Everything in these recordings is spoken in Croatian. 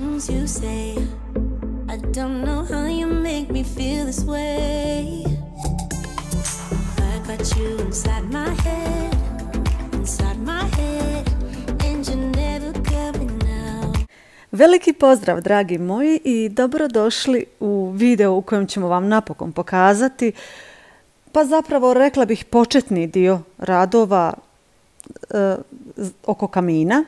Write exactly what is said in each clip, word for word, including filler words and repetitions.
You say, I don't know how you make me feel this way. I got you inside my head, inside my head, and you're never coming out. Veliki pozdrav, dragi moji, i dobrodošli u video u kojem ćemo vam napokon pokazati, pa zapravo rekla bih početni dio radova e, oko kamina.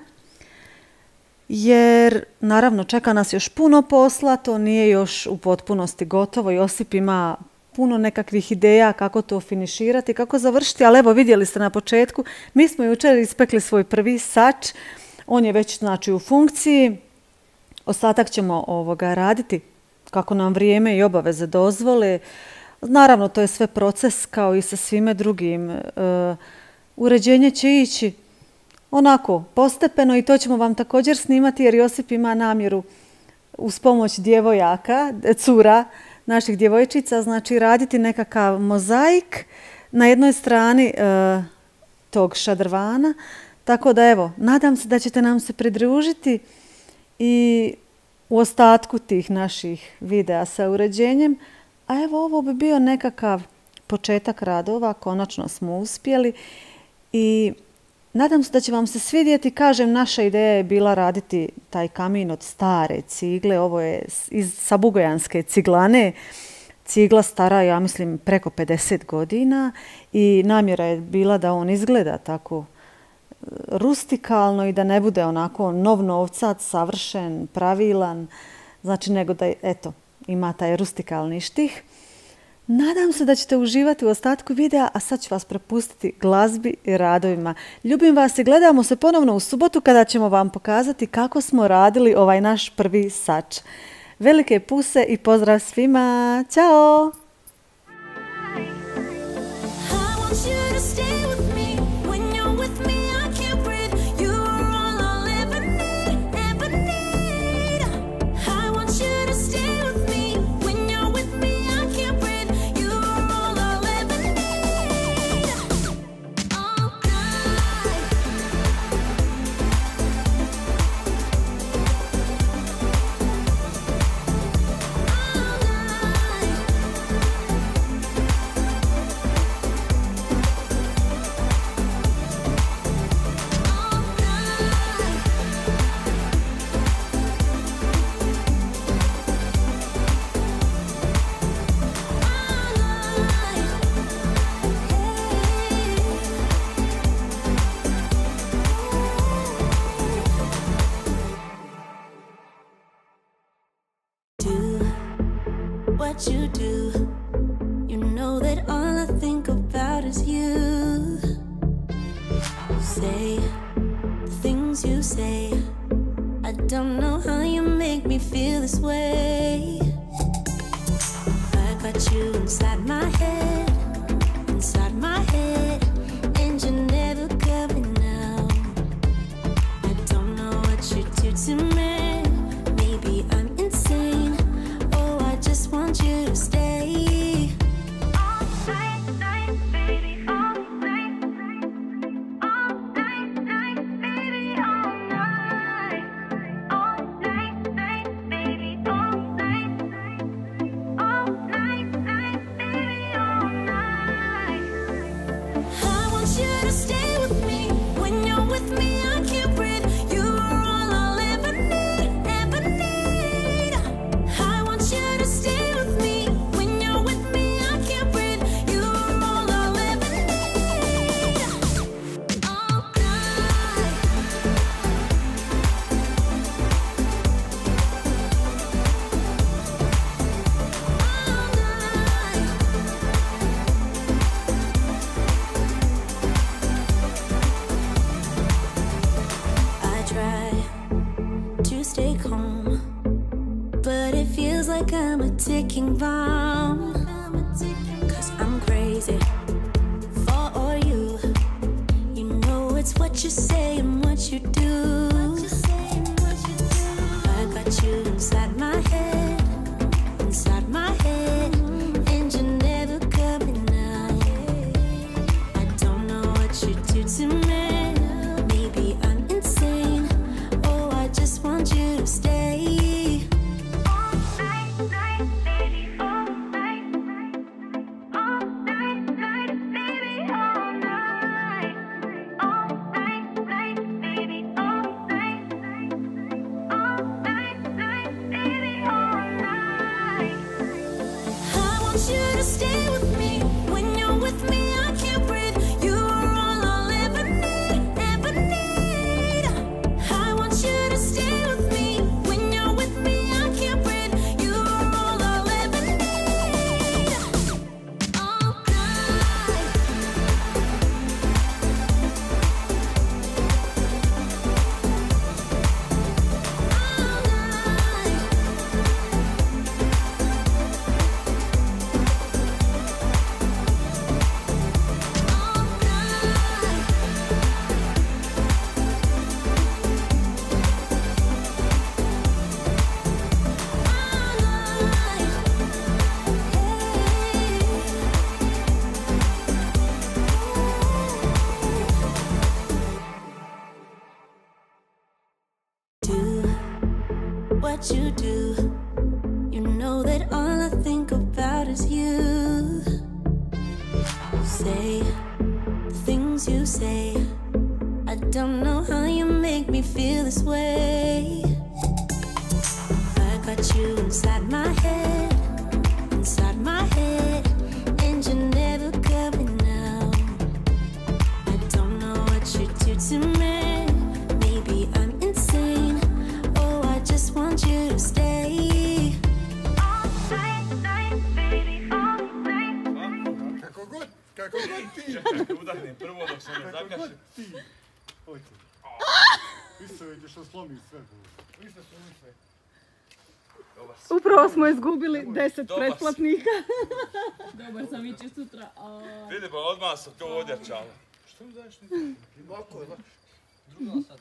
Jer naravno čeka nas još puno posla, to nije još u potpunosti gotovo. Josip ima puno nekakvih ideja kako to finiširati, kako završiti, ali evo vidjeli ste na početku, mi smo jučer ispekli svoj prvi sač, on je već znači u funkciji, ostatak ćemo ovoga raditi kako nam vrijeme i obaveze dozvole. Naravno to je sve proces kao i sa svime drugim, e, uređenje će ići onako postepeno i to ćemo vam također snimati jer Josip ima namjeru uz pomoć djevojaka, cura, naših djevojčica, znači raditi nekakav mozaik na jednoj strani e, tog šadrvana. Tako da evo, nadam se da ćete nam se pridružiti i u ostatku tih naših videa sa uređenjem. A evo ovo bi bio nekakav početak radova, konačno smo uspjeli i nadam se da će vam se svidjeti. Kažem, naša ideja je bila raditi taj kamin od stare cigle. Ovo je iz sabugojanske ciglane. Cigla stara, ja mislim, preko pedeset godina i namjera je bila da on izgleda tako rustikalno i da ne bude onako nov novcat, savršen, pravilan. Znači, nego da, eto, ima taj rustikalni štih. Nadam se da ćete uživati u ostatku videa, a sad ću vas prepustiti glazbi i radovima. Ljubim vas i gledamo se ponovno u subotu kada ćemo vam pokazati kako smo radili ovaj naš prvi sač. Velike puse i pozdrav svima! Ćao! What you do, you know that all I think about is you. Say the things you say, I don't know how you make me feel this way. I got you inside my head, inside my head, and you're never coming out. I don't know what you do to me, maybe I'm insane. Just want you to stay all night, night, baby, all night, all night, night, baby, all night, all night, night, baby, all night, all night, night, baby, all night. I want you to stay with me. When you're with me, I can't breathe. You are all I'll ever need, ever need. I want you to stay with me. When you're with me, I can't breathe. You are all I'll ever need. All night. All night. I try to stay calm, but it feels like I'm a ticking bomb. Cause I'm crazy for you. You know it's what you say and what you do. I got you inside my head, inside my head, and you're never coming out. I don't know what you do to me. Maybe I'm insane. Oh, I just want you to stay. to stay with me. When you're with me, I can't breathe. You are all I'll ever need, ever need. I want you to stay with me. When you're with me, I can't breathe. You are all I'll ever need. All night. What you do, you know that all I think about is you. Say the things you say, I don't know how you make me feel this way. I got you inside my head, inside my head, and you're never coming out. I don't know what you do to me, maybe I'm insane. Just want you to stay. All night, night, baby, all night. Kako god, kako god ti. Čekaj, udahni prvo dok se ne Kako god zakaši. ti. Hoće. Isto je što slomi sve. Isto slomi sve. Dobar si. Upravo smo izgubili deset Dobar si. pretplatnika. Dobar sam ići sutra. Vidi ba, odmah sam to odjačala. Što mi daješ ne? Lako je, lakše. Druga sad.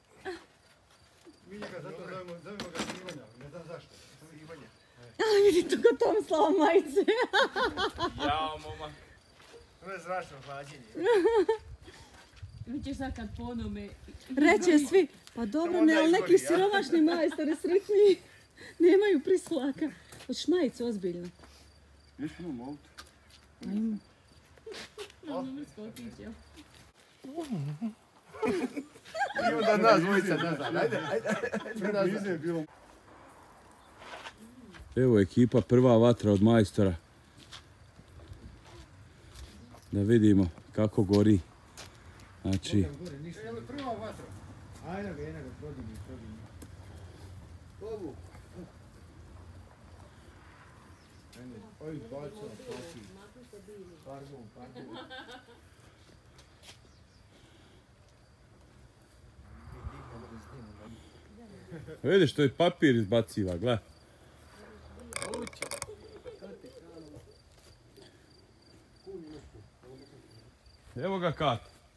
Mi njega zato zovemo, zovemo ga Ivanja, ne znam zašto. Ivanja. Ali vidi tu kod Tomislava majice. Jao, momak. To je zračno hlađenje. Vi ćeš sad kad ponome... Reće svi, pa dobro, Samo ne, onda ali neki izgori, a? siromašni majstori sretniji nemaju prislaka. Hoćeš majicu ozbiljno? Nisam imam auto. Ajmo. Na numersko otići, jel? I onda nas dvojica nazad, ajde, ajde, ajde nazad. Je bilo. Evo ekipa, prva vatra od majstora. Da vidimo kako gori. Znači... Evo prva vatra. Ajde ga, ajde ga, prodigni, prodigni. Ovu. Oj, bacio, pati. Pardon, pardon. Vidiš, to je papir izbaciva, gle. Evo ga kat.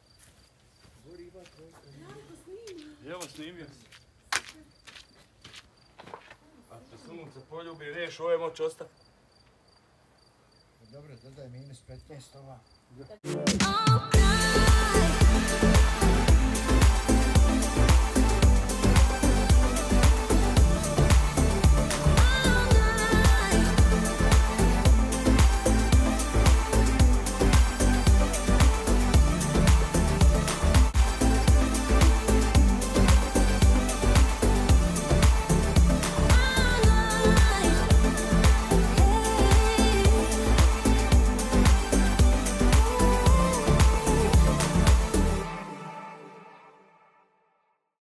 Evo snimio se. A te sunce poljubi, neš, ovo je moć ostati. Dobro, dodaj minus petnaest ova. All night.